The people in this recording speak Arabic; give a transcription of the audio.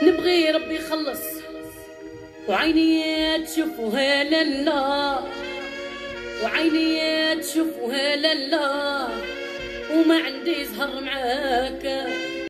نبغي ربي يخلص وعيني تشوفوها لالا، وعيني تشوفوها لالا، وما عندي زهر معاك.